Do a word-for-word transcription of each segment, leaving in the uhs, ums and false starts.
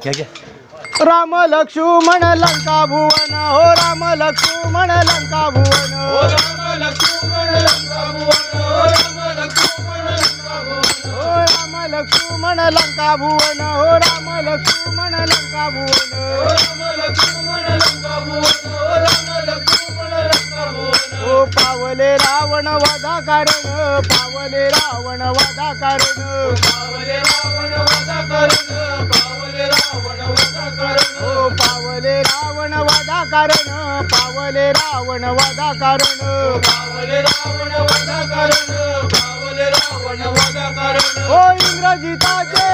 घ्या घ्या. राम लक्ष्मण लंका भुवन हो राम लक्ष्मण लंका भुवन हो राम लक्ष्मण लंका भुवन हो राम लक्ष्मण लंका भुवन हो राम लक्ष्मण लंका भुवन हो राम लक्ष्मण लंका भुवन हो राम लक्ष्मण लंका भुवन हो राम लक्ष्मण लंका भुवन हो पावले रावण वधा कारण पावले रावण वधा कारण पावले रावण वधा कारण पावले रावण वधा कारण हो पावले रावण वधा कारण पावले रावण वधा कारण पावले रावण वधा कारण पावले रावण वधा कारण हो इंग्रजीताचे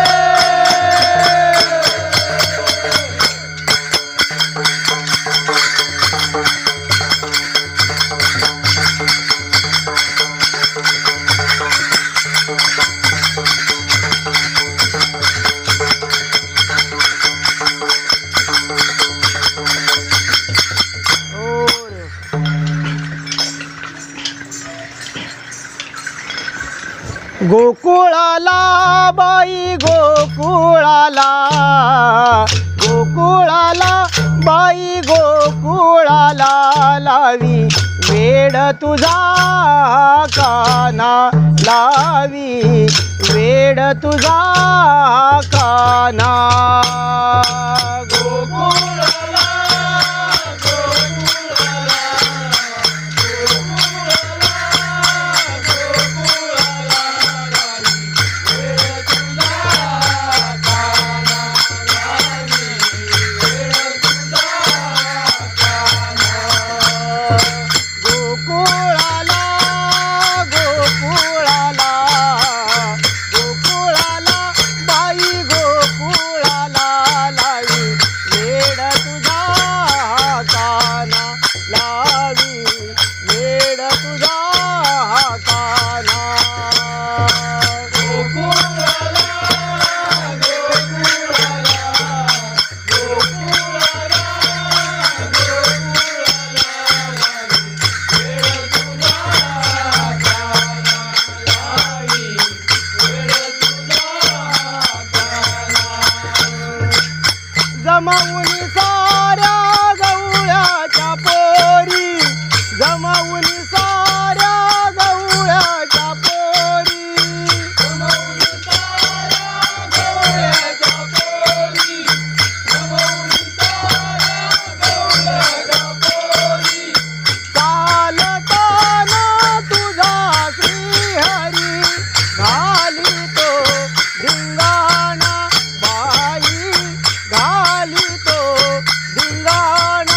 गोकुळाला बाई गोकुळाला गोकुळाला बाई गोकुळाला लावी वेड तुझा काना लावी वेड तुझा काना गोकुळाला जमावून साऱ्या गवळ्याच्या पोरी जमावून साऱ्या गवळ्याच्या पोरी जमावून साऱ्या गवळ्याच्या पोरी जमावून साऱ्या गवळ्याच्या पोरी चालताना तुझा श्रीहरी घालितो धिंगाणा बाई घालितो धिंगाणा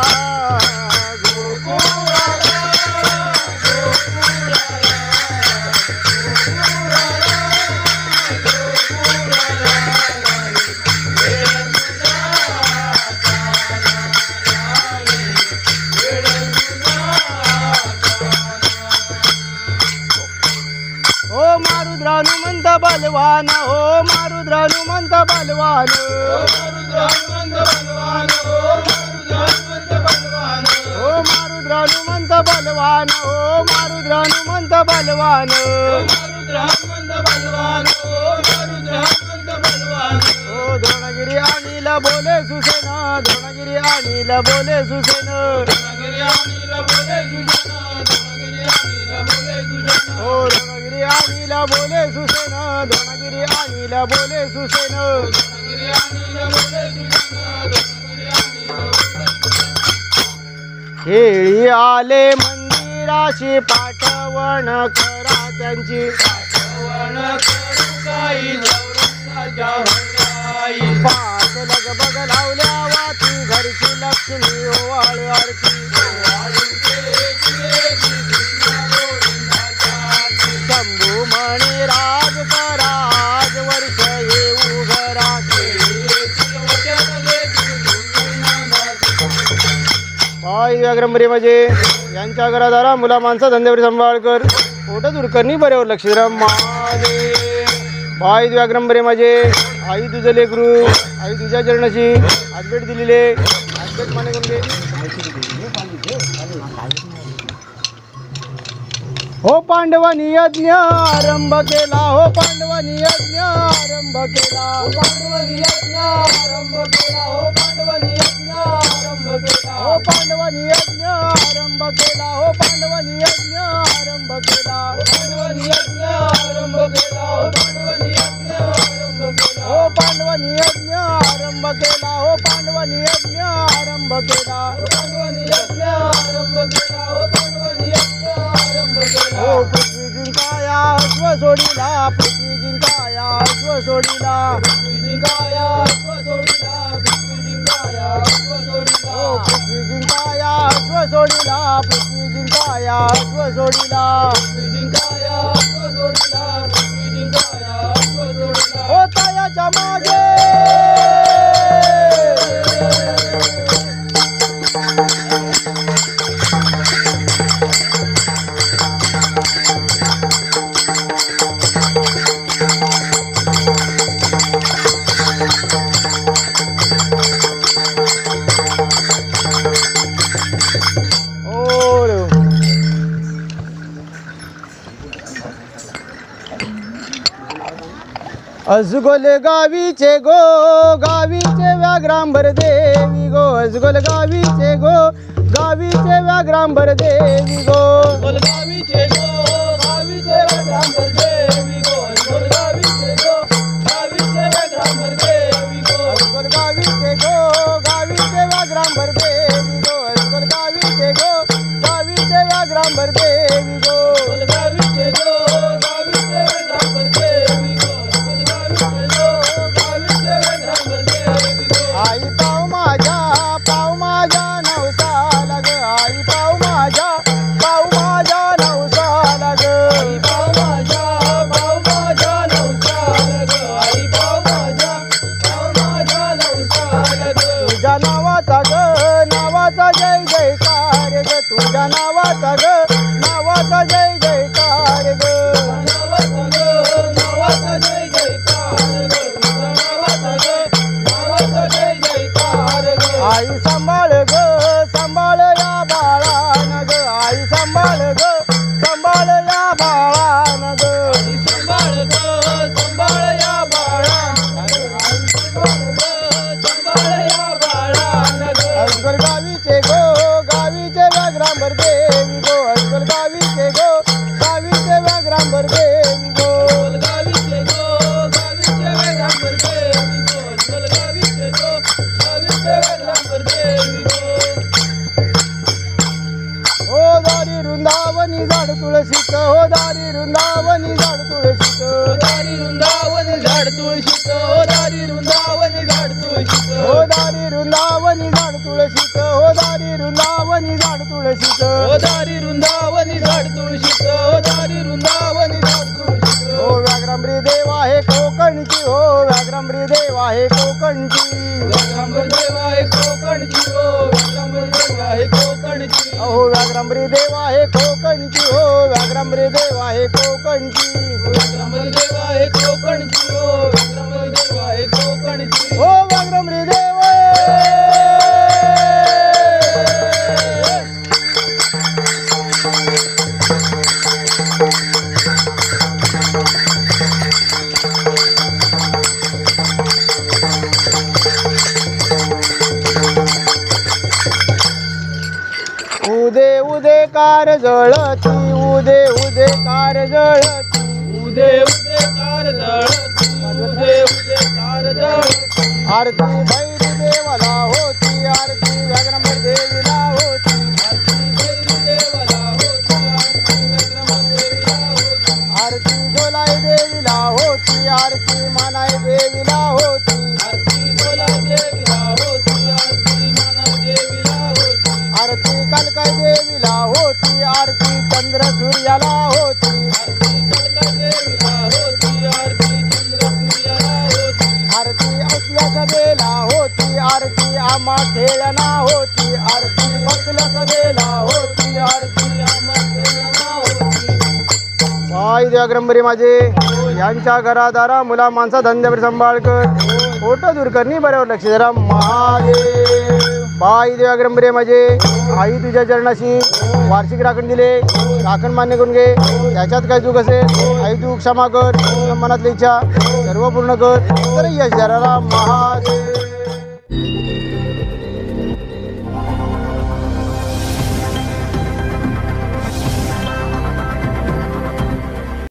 गोकुळाला हो मारुद्र हनुमंत बलवान हो मारुद्र हनुमंत बलवान हो मारुद्र हनुमंत बलवान हो मारुद्र हनुमंत बलवान हो द्रोणगिरी अनिल बोले सुसेन द्रोणगिरी अनिल बोले सुसेन हो द्रोणगिरी अनिल बोले सुसेन द्रोणगिरी अनिल बोले सुसेन खेळी आले मंदिराशी पाठवण करा त्यांची पाच लगबग लावल्या वाती घरची लक्ष्मी ओवाळ आरती शंभू म्हणे राज करा आज वर्ष येऊ घरा पाय व्याग्रंबरी म्हणजे यांच्या घरादारा मुला माणसा धंद्यावर सांभाळ कर पोट दुर्करणी बऱ्यावर लक्ष मागे पाय व्याग्रंबरी म्हणजे आई तुझं लेकरू आई तुझ्या चरणाची हातभेट दिलेले हातभेट माने हो पांडवांनी यज्ञ आरंभ केला हो पांडवांनी यज्ञ आरंभ केला पांडवांनी यज्ञ आरंभ केला हो पांडवांनी यज्ञ आरंभ केला हो पांडवांनी यज्ञ आरंभ केला हो पांडवांनी यज्ञ आरंभ केला पांडवांनी यज्ञ आरंभ केला हो पांडवांनी यज्ञ आरंभ केला हो पांडवांनी यज्ञ आरंभ केला हो पांडवांनी यज्ञ आरंभ केला पांडवांनी यज्ञ आरंभ केला हो पांडवांनी यज्ञ आरंभ केला हो पृथ्वी जिंकाया अश्व सोडिला पृथ्वी जिंकाया अश्व सोडिला पृथ्वी जिंकाया अश्व सोडिला पृथ्वी जिंकाया अश्व सोडिला हो पृथ्वी जिंकाया अश्व सोडिला पृथ्वी जिंकाया अश्व सोडिला पृथ्वी जिंकाया अश्व सोडिला पृथ्वी जिंकाया अश्व सोडिला हो तायाच्या मागे अजगोल गावीचे गो गावीचे व्याघ्रांबर देवी गो अजगोल गावीचे गो गावीचे व्याघ्रांबर देवी गो गावीचे गो गावीचे व्याघ्रांबर देवी गो अजगोल गावीचे गो गावीचे व्याघ्रांबर देवी गो अजगोल गावीचे गो गावीचे व्याघ्रांबर देवी गो अजगोल गावीचे गो गावीचे व्याघ्रांबर देवी गो गावीचे गो गावीचे व्याघ्रांबर देवी गो आई पाव माझ्या पाव माझ्या नवसाला ग आई पाव माझ्या पाव माझ्या नवसाला ग आई पाव माझ्या पाव माझ्या नवसाला ग आई पाव माझ्या पाव माझ्या नवसाला ग तुझ्या नावाचा ग नावाचा जय जयकार ग तुझ्या नावाचा ग नावाचा जय जयकार ग नावाचा ग नावाचा जय जयकार ग नावाचा ग नावाचा जय जयकार ग आई सांभाळ ग सांभाळ या बाळान ग आई सांभाळ ग सांभाळ या बाळान ग आई संभाळ ग संभाळ या बाळा संभाळ ग संभाळ या बाळा ग अजगोल गावीचे गो गावीचे व्याघ्रांबर देवी गो अजगोल गावीचे गो गावीचे व्याघ्रांबर देवी गो गावीचे गो गावीचे व्याघ्रांबर देवी गो अजगोल गावीचे गो गावीचे व्याघ्रांबर देवी गो हो दारी वृंदावनी झाड तुळशीच हो दारी वृंदावनी झाड तुळशीच दारी वृंदावनी झाड तुळशीच दारी वृंदावनी झाड तुळशीच हो दारी वृंदावनी झाड तुळशीच हो दारी वृंदावनी झाड तुळशीच दारी वृंदावनी झाड तुळशीच दारी वृंदावनी झाड तुळशीच हो व्याघ्रांबरी देव आहे कोकणची हो व्याघ्रांबरी देव आहे कोकणची व्याघ्रांबर देव आहे कोकणची हो व्याघ्रांबर देव आहे कोकणची हो व्याघ्रांबरी देव आहे कोकणची हो व्याघ्रांबरी देव आहे कोकणची व्याघ्रांबर देव आहे कोकणची हो व्याघ्रांबर देव आहे कोकणची हो व्याघ्रांबरी देव उदे उदे कार जळती उदे उदे कार जळती उदे उदे कार जळती उदे उदे कार जळती आरती भैरी देवाला होती आरती व्याघ्रांबर देवीला होती आरती भैरी देवाला होती आरती व्याघ्रांबर देवीला होती आरती जोलाई देवीला होती आरती मानाई देवीला होती आरती जोला देवीला होती आरती माना देवीला होती आरती कलकाई देवीला होती आरती चंद्र सूर्याला होती आरती कलका देवीला होती आरती चंद्र सूर्याला होती आरती असल्या सभेला होती आरती आम्हा खेळना होती आरती बसल्या सभेला होती आरती आम्हा खेळना होती पाय व्याघ्रांबरी माझे यांच्या घरादारा मुला माणसा धंद्यावर सांभाळ कर फोटो दूर करणी बऱ्यावर लक्ष जरा महादेव पाय व्याघ्रांबरी माझे आई तुझ्या चरणाशी वार्षिक राखण दिले राखण मान्य करून घे, त्याच्यात काही चूक असेल आई तू क्षमा कर, मनातली इच्छा सर्व पूर्ण कर. तर यश जराला महादेव.